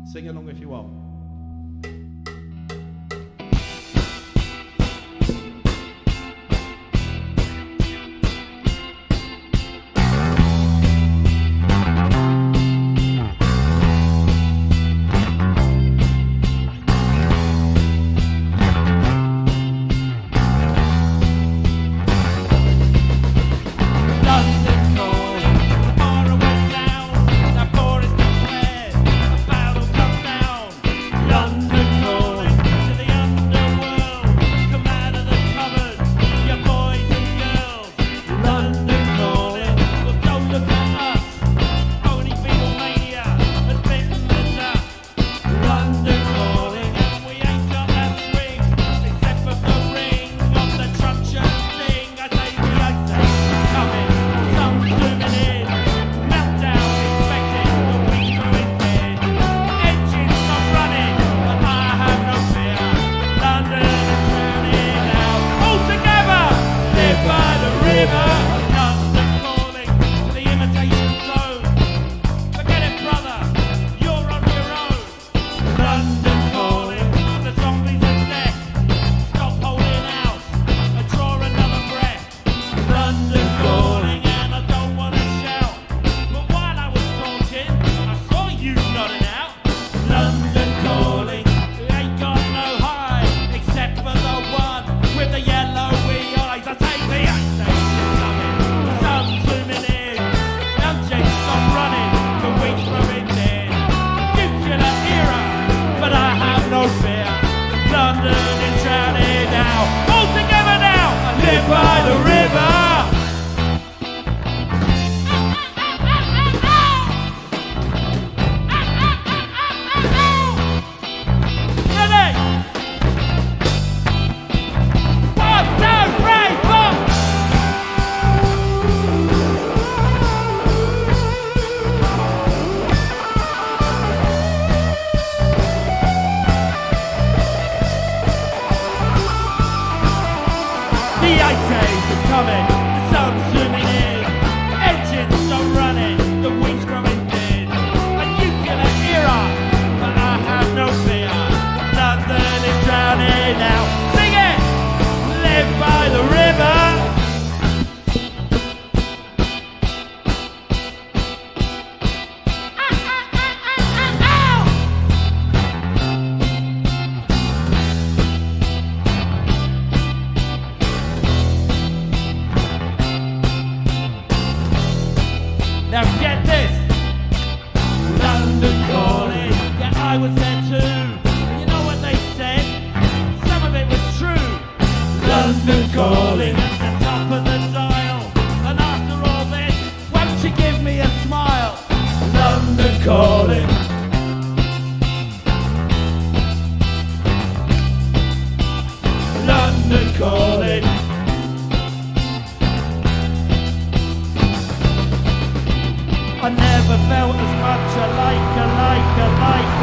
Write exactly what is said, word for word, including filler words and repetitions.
Sing along if you want. By the river. Ready? One, two, three, four. The ice age is coming, the sun's zooming in, engines stop running, the wings growing thin, a nuclear era, but I have no fear, London is drowning now, sing it, live by the river. Now get this, London calling, yeah I was there too, you know what they said, some of it was true, London calling at the top of the dial, and after all this, won't you give me a smile, London calling. London calling. I never felt as much alike, alike, alike